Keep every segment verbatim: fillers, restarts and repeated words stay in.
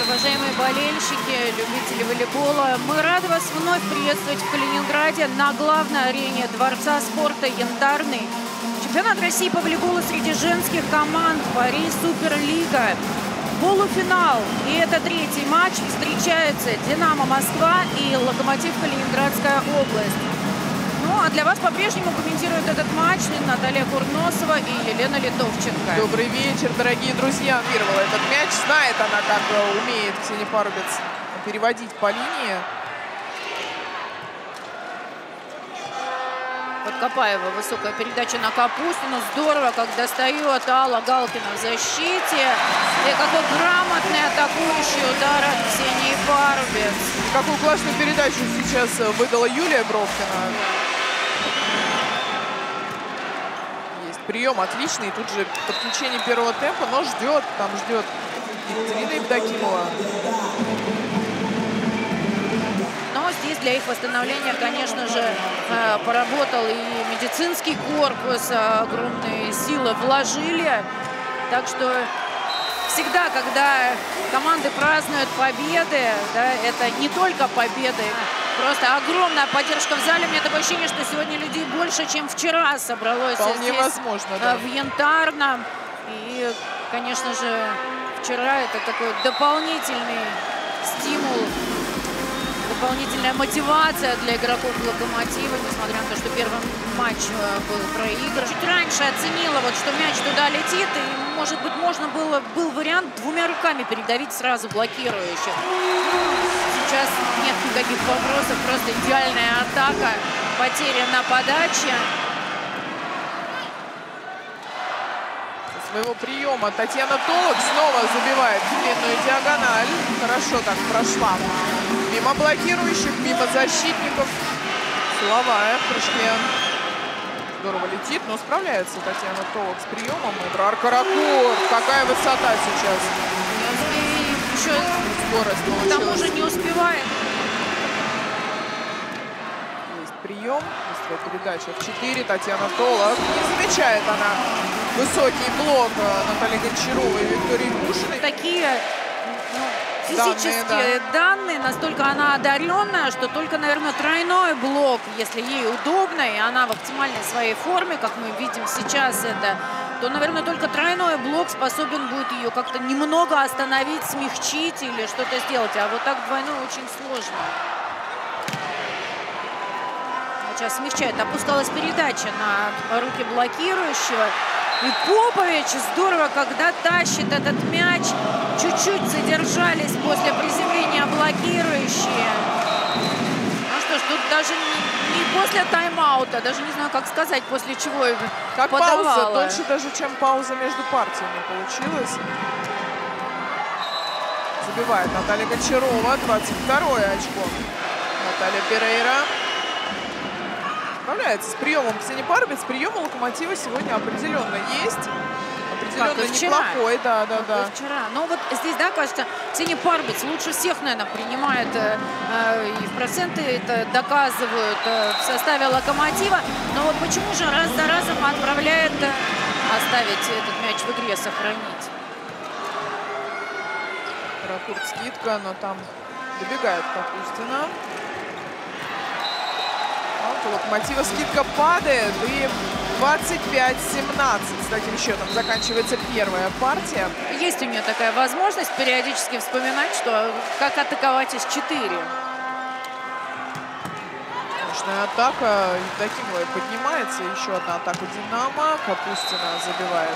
Уважаемые болельщики, любители волейбола, мы рады вас вновь приветствовать в Калининграде на главной арене Дворца спорта «Янтарный». Чемпионат России по волейболу среди женских команд «Пари Суперлига». Полуфинал. И это третий матч. Встречаются «Динамо Москва» и «Локомотив Калининградская область». Ну, а для вас по-прежнему комментируют этот матч Наталья Курносова и Елена Литовченко. Добрый вечер, дорогие друзья. Вировала этот мяч. Знает она, как умеет Ксения Парубец переводить по линии. Подкопаева. Высокая передача на Капустину. Здорово, как достает Алла Галкина в защите. И какой грамотный атакующий удар от Ксении Парубец. Какую классную передачу сейчас выдала Юлия Бровкина. Есть прием отличный. Тут же подключение первого темпа, но ждет, там ждет Екатерина Евдокимова. Но здесь для их восстановления, конечно же, поработал и медицинский корпус. Огромные силы вложили. Так что всегда, когда команды празднуют победы, да, это не только победы, просто огромная поддержка в зале. У меня такое ощущение, что сегодня людей больше, чем вчера собралось. Вполне здесь, возможно, да. в Янтарном. И, конечно же, вчера это такой дополнительный стимул, дополнительная мотивация для игроков «Локомотива», несмотря на то, что первый матч был проигран. Чуть раньше оценила, вот, что мяч туда летит, и, может быть, можно было, был вариант двумя руками передавить сразу блокирующих. Сейчас нет никаких вопросов, просто идеальная атака, потеря на подаче. Со своего приема Татьяна Толок снова забивает длинную диагональ. Хорошо так прошла. Мимо блокирующих, мимо защитников. Силовая в прыжке. Здорово летит, но справляется Татьяна Толок с приемом. Эбрар Каракур. Какая высота сейчас. И еще скорость получилась. К тому же не успевает. Есть прием. Быстрая передача в четыре. Татьяна Толок. Не замечает она высокий блок Натальи Гончаровой и Виктории Кушиной. Такие... Ну... Физические данные, да. данные, настолько она одаренная, что только, наверное, тройной блок, если ей удобно, и она в оптимальной своей форме, как мы видим сейчас это, то, наверное, только тройной блок способен будет ее как-то немного остановить, смягчить или что-то сделать. А вот так двойной очень сложно. Сейчас смягчает. Опускалась передача на руки блокирующего. И Попович здорово, когда тащит этот мяч. Чуть-чуть задержались после приземления блокирующие. Ну что ж, тут даже не, не после тайм-аута, даже не знаю, как сказать, после чего как подавала. Пауза, дольше даже, чем пауза между партиями получилась. Забивает Наталья Гончарова, двадцать второе очко. Наталья Перейра справляется с приемом Ксении Парубец. Прием у «Локомотива» сегодня определенно есть. Определенно неплохой, да, да, да. Вчера. Но вот здесь, да, кажется, Ксения Парубец лучше всех, наверное, принимает э, э, и в проценты это доказывают э, в составе «Локомотива». Но вот почему же раз за разом отправляет э, оставить этот мяч в игре, сохранить? Ракурт скидка, но там добегает Капустина. У «Локомотива» скидка падает, и двадцать пять семнадцать с таким счетом заканчивается первая партия. Есть у нее такая возможность периодически вспоминать, что как атаковать из четыре. Мощная атака. Евдокимовой поднимается. Еще одна атака «Динамо». Капустина забивает.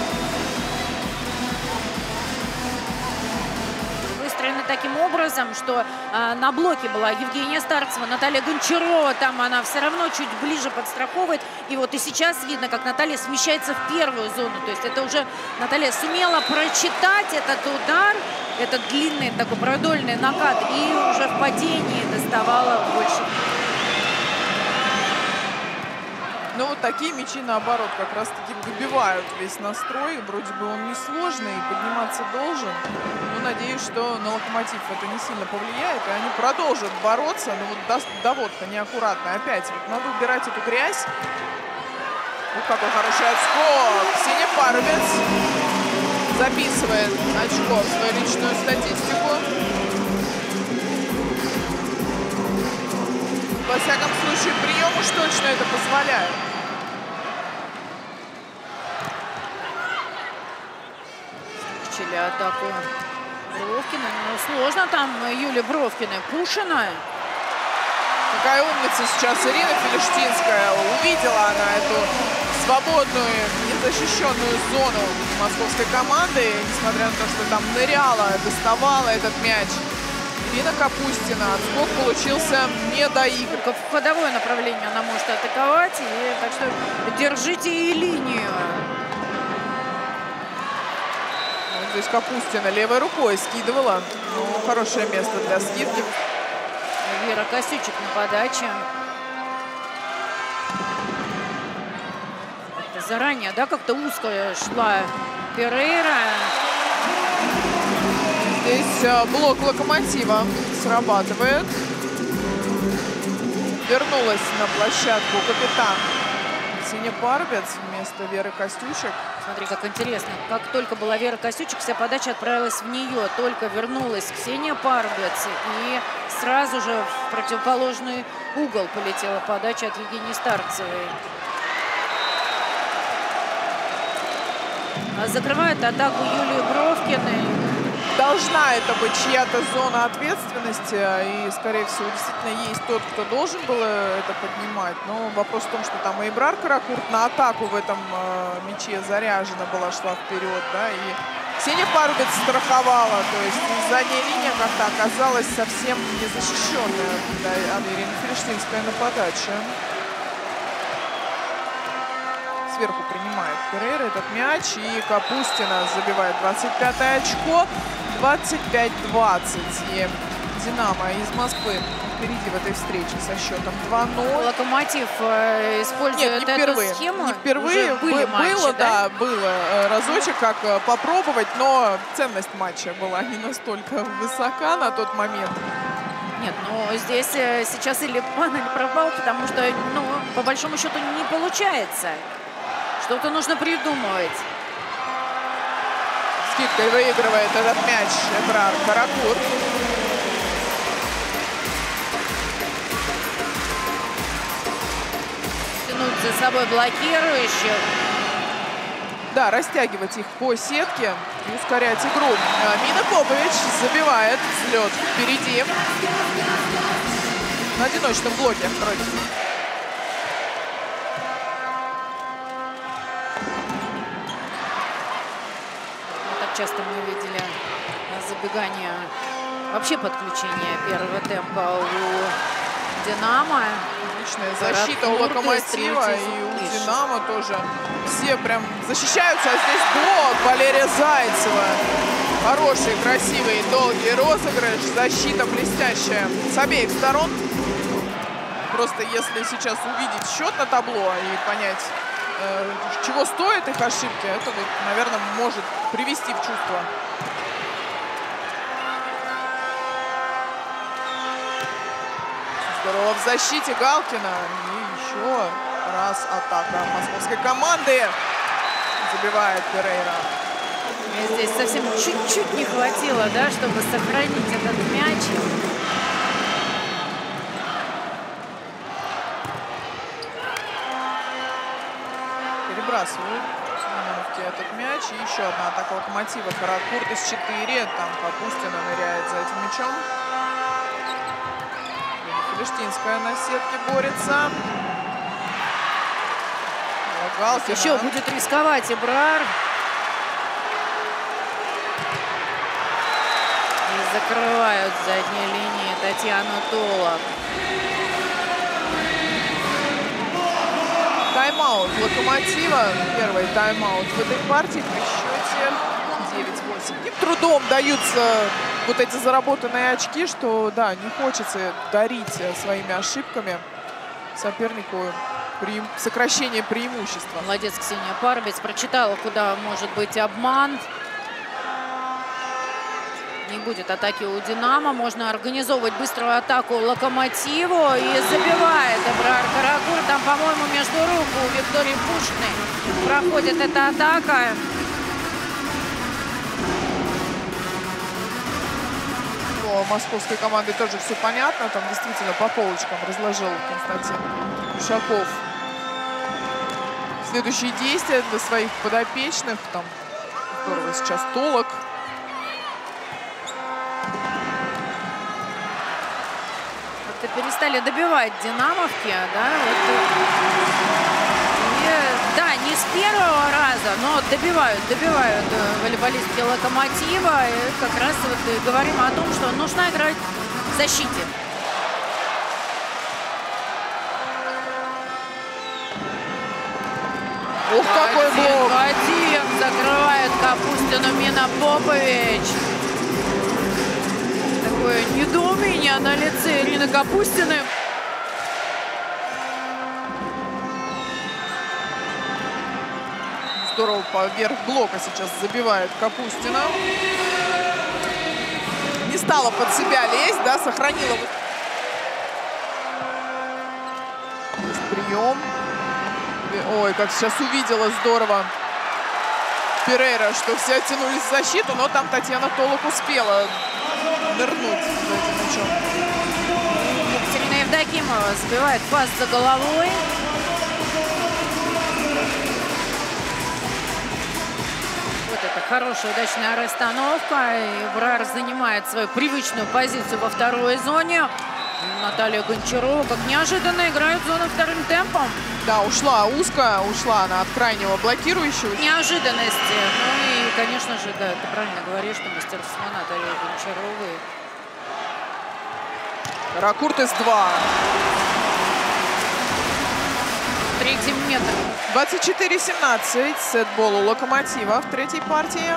Таким образом, что э, на блоке была Евгения Старцева, Наталья Гончарова, там она все равно чуть ближе подстраховывает. И вот и сейчас видно, как Наталья смещается в первую зону. То есть это уже Наталья сумела прочитать этот удар, этот длинный такой продольный накат, и уже в падении доставала больше. Ну вот такие мячи, наоборот, как раз-таки выбивают весь настрой. Вроде бы он несложный, подниматься должен. Но надеюсь, что на «Локомотив» это не сильно повлияет, и они продолжат бороться. Но вот доводка неаккуратная. Опять вот надо убирать эту грязь. Вот какой хороший отскок. Ксения Парубец записывает очко в свою личную статистику. Во всяком случае, прием уж точно это позволяет. Смягчили атаку Бровкина. Ну, сложно там Юлии Бровкиной. Пушина. Какая умница сейчас Ирина Филиштинская. Увидела она эту свободную, незащищенную зону московской команды. Несмотря на то, что там ныряла, доставала этот мяч. Ирина Капустина. Отскок получился не до игр. Только в ходовое направление она может атаковать. И, так что держите и линию. Вот здесь Капустина левой рукой скидывала. Ну, хорошее место для скидки. Вера Костючек на подаче. Заранее, да, как-то узко шла Перейра. Здесь блок Локомотива срабатывает. Вернулась на площадку капитан Ксения Парубец вместо Веры Костючек. Смотри, как интересно. Как только была Вера Костючек, вся подача отправилась в нее. Только вернулась Ксения Парубец. И сразу же в противоположный угол полетела подача от Евгении Старцевой. А закрывает атаку Юлии Бровкиной. Должна это быть чья-то зона ответственности. И, скорее всего, действительно есть тот, кто должен был это поднимать. Но вопрос в том, что там и Эбрар Каракурт на атаку в этом э, мяче заряжена была, шла вперед. Да, и Ксения Парубец страховала. То есть задняя линия как-то оказалась совсем незащищенная. Да, Ирина Филиштинская на подаче. Сверху принимает Перейра этот мяч. И Капустина забивает двадцать пятое очко. двадцать пять двадцать. И Динамо из Москвы впереди в этой встрече со счетом два ноль. Локомотив э, использует Нет, не впервые. эту схему. Не впервые. Были матчи, было, да? да, было э, разочек, как э, попробовать, но ценность матча была не настолько высока на тот момент. Нет, ну здесь э, сейчас или пан, или пропал, потому что, ну, по большому счету не получается. Что-то нужно придумывать. Скидкой выигрывает этот мяч Эбрар Каракурт. Тянуть за собой блокирующих. Да, растягивать их по сетке и ускорять игру. Мина Попович забивает взлет впереди. На одиночном блоке против. Часто мы видели забегание, вообще подключение первого темпа у Динамо. Отличная защита у Локомотива и у Динамо тоже. Все прям защищаются, а здесь блок Валерия Зайцева. Хороший, красивый, долгий розыгрыш. Защита блестящая с обеих сторон. Просто если сейчас увидеть счет на табло и понять, чего стоят их ошибки, это, вот, наверное, может привести в чувство. Здорово в защите Галкина. И еще раз атака московской команды. Забивает Перейра. И здесь совсем чуть-чуть не хватило, да, чтобы сохранить этот мяч. Перебрасывают этот мяч. И еще одна атака Локомотива. Каракурт из четыре. Там Капустина ныряет за этим мячом. Филиштинская на сетке борется. Галкина. Еще будет рисковать Эбрар. И закрывают с задней линии Татьяну Толок. Тайм-аут Локомотива. Первый тайм-аут в этой партии при счете девять восемь. Им трудом даются вот эти заработанные очки, что, да, не хочется дарить своими ошибками сопернику при сокращении преимущества. Молодец Ксения Парубец. Прочитала, куда может быть обман. Не будет атаки у Динамо. Можно организовывать быструю атаку Локомотиву. И забивает Эбрар Каракурт. Там, по-моему, между рук у Виктории Пушиной проходит эта атака. у московской команды тоже все понятно. Там действительно по полочкам разложил Константин Ушаков следующие действия для своих подопечных. Там здорово сейчас Толок. Как-то перестали добивать динамовки, да? Вот. И, да, не с первого раза, но добивают, добивают волейболистки Локомотива. И как раз вот говорим о том, что нужно играть в защите. Ух, какой блок! Один закрывает Капустину Мина Попович. Такое недоумение на лице Ирины Капустиной. Здорово поверх блока сейчас забивает Капустина. Не стала под себя лезть, да, сохранила. Прием. Ой, как сейчас увидела здорово Перейра, что все тянулись в защиту, но там Татьяна Толок успела нырнуть за этим мячом. Екатерина Евдокимова сбивает пас за головой. Вот это хорошая удачная расстановка. И Брар занимает свою привычную позицию во второй зоне. Наталья Гончарова как неожиданно играет зону вторым темпом. Да, ушла узко, ушла она от крайнего блокирующего. Неожиданности. Ну и, конечно же, да, ты правильно говоришь, что мастерство Натальи Гончаровой. Ракурт эс два. Третий метр. двадцать четыре семнадцать. Сетбол у Локомотива в третьей партии.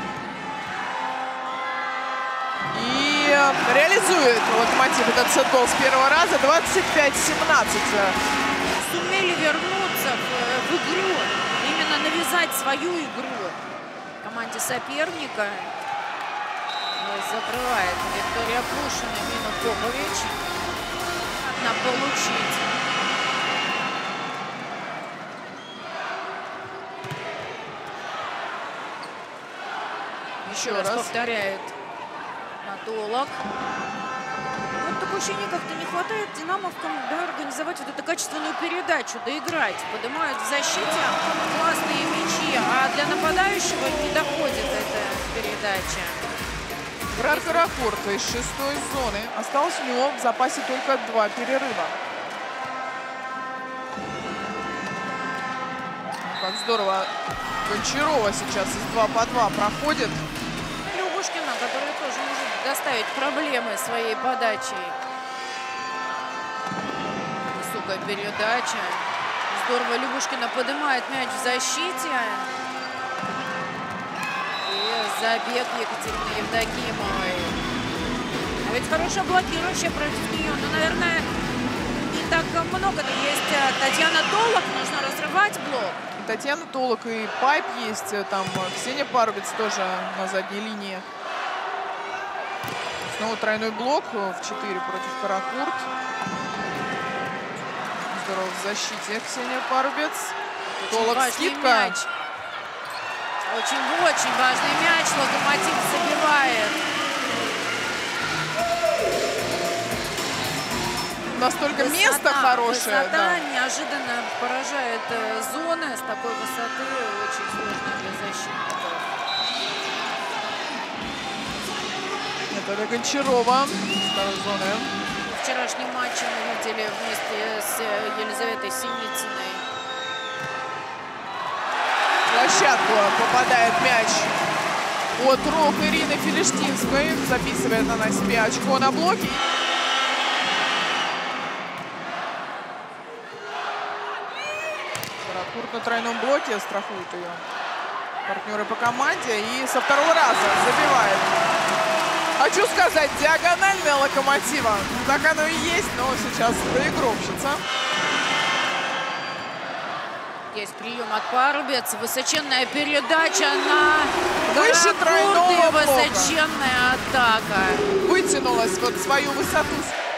И реализует Локомотив этот сетбол с первого раза. двадцать пять семнадцать. Сумели вернуться в, в игру, именно навязать свою игру команде соперника. Закрывает Виктория Пушина Мину Попович. Надо получить. Еще раз повторяет Толок. Вот такое ощущение, как-то не хватает динамовкам, да, организовать вот эту качественную передачу, доиграть. Поднимают в защите классные мячи, а для нападающего не доходит эта передача. Брар Каракурт из шестой зоны. Осталось у него в запасе только два перерыва. Как здорово Гончарова сейчас из два по два проходит. Любушкина, которая тоже может доставить проблемы своей подачей. Высокая передача. Здорово Любушкина поднимает мяч в защите. И забег Екатерины Евдокимовой. А ведь хорошая блокирующая против нее. Ну, наверное, не так много. Но есть Татьяна Толок, нужно разрывать блок. Татьяна Толок и Пайп есть. Там Ксения Парубец тоже на задней линии. Снова тройной блок в четыре против Каракурт. Здорово в защите Ксения Парубец. Толок скидка. Мяч. Очень-очень важный мяч. Локомотив забивает. Настолько высота, место хорошее. Высота да. неожиданно поражает э, зоны. С такой высоты очень сложно для защитников. Это Гончарова с второй зоны. В вчерашнем матче мы видели вместе с Елизаветой Синицыной. Площадку попадает мяч от рук Ирины Филиштинской. Записывает она себе очко на блоке. Каракурт на тройном блоке, страхуют ее партнеры по команде. И со второго раза забивает. Хочу сказать, диагональная Локомотива. Так оно и есть, но сейчас доигровщица. Есть прием от Парубец. Высоченная передача на выше тройного блока. Высоченная атака. Вытянулась вот свою высоту.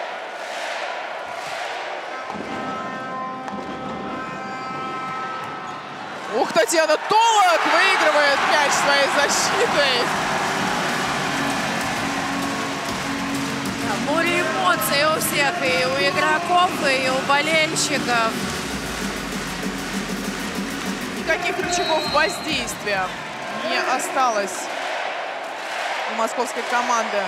Ух, Татьяна Толок выигрывает мяч своей защитой. Бури эмоций у всех, и у игроков, и у болельщиков. Никаких рычагов воздействия не осталось у московской команды.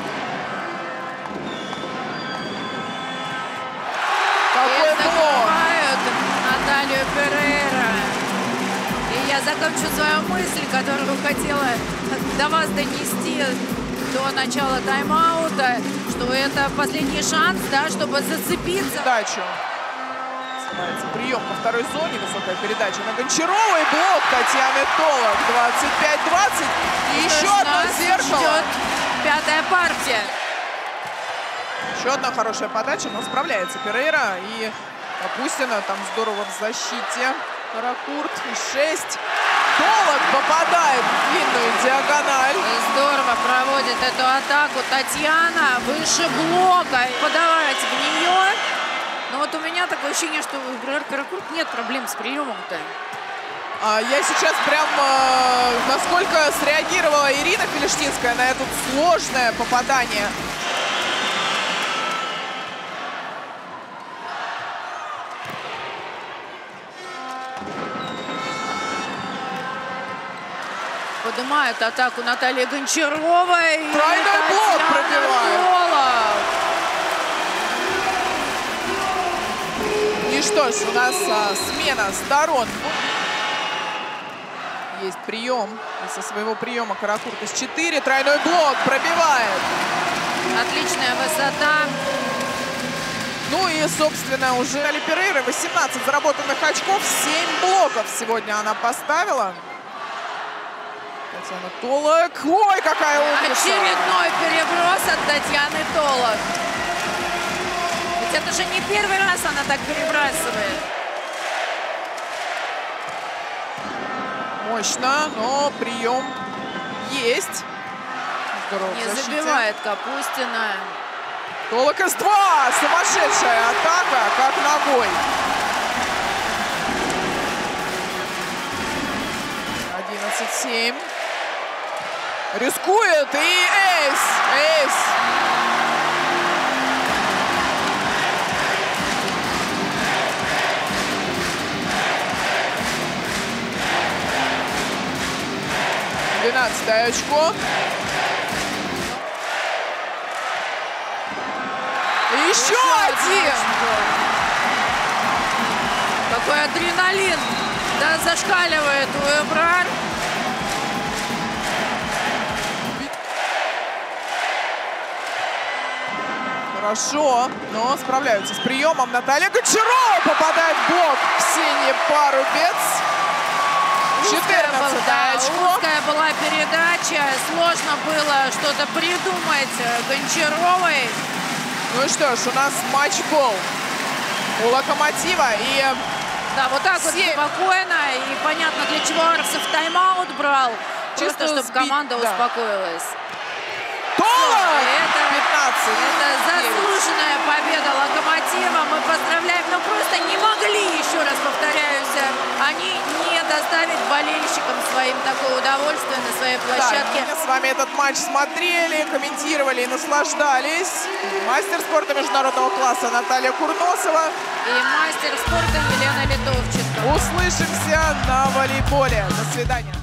Какой блок! Наталью Перейра. И я закончу свою мысль, которую хотела до вас донести до начала тайм-аута, что это последний шанс, да, чтобы зацепиться. Передачу. Прием по второй зоне, высокая передача на Гончарова и блок Татьяны Толок. двадцать пять двадцать. И еще одно зеркало. Пятая партия. Еще одна хорошая подача, но справляется Перейра. И Капустина там здорово в защите. Каракурт. И шесть. Толок попадает в длинную диагональ. И здорово проводит эту атаку Татьяна. Выше блока. Подавать в нее. Но вот у меня такое ощущение, что у Каракурт нет проблем с приемом-то. А я сейчас прям, э, насколько среагировала Ирина Филиштинская на это сложное попадание. Поднимает атаку Наталья Гончарова. Тройной блок пробивает. И что ж, у нас а, смена сторон. Есть прием. И со своего приема Каракурт из четыре. Тройной блок пробивает. Отличная высота. Ну и, собственно, уже Али Перейра восемнадцать заработанных очков. семь блоков сегодня она поставила. Татьяна Толок. Ой, какая умница! Очередной переброс от Татьяны Толок. Ведь это же не первый раз она так перебрасывает. Мощно, но прием есть. Здорово. Не забивает Капустина. Толок эс два. Сумасшедшая атака, как ногой. одиннадцать семь. Рискует и эйс. Эйс. двенадцатое очко. И еще, еще один. Какой адреналин. Да, зашкаливает у Эбрар. Хорошо, но справляются с приемом. Наталья Гончарова попадает в блок Ксении Парубец. четырнадцатое очко. Узкая была передача. Сложно было что-то придумать Гончаровой. Ну и что ж, у нас матч-бол у Локомотива. И да, вот так вот спокойно. И понятно, для чего Арсов тайм-аут брал. Чисто, чтобы сбить, команда да. успокоилась. Толок! Это, пятнадцать. Это заслуженная победа Локомотива. Мы поздравляем. Но просто не могли, еще раз повторяюсь, они не доставить болельщикам своим такое удовольствие на своей площадке. Да, мы с вами этот матч смотрели, комментировали и наслаждались. Мастер спорта международного класса Наталья Курносова. И мастер спорта Елена Литовченко. Услышимся на волейболе. До свидания.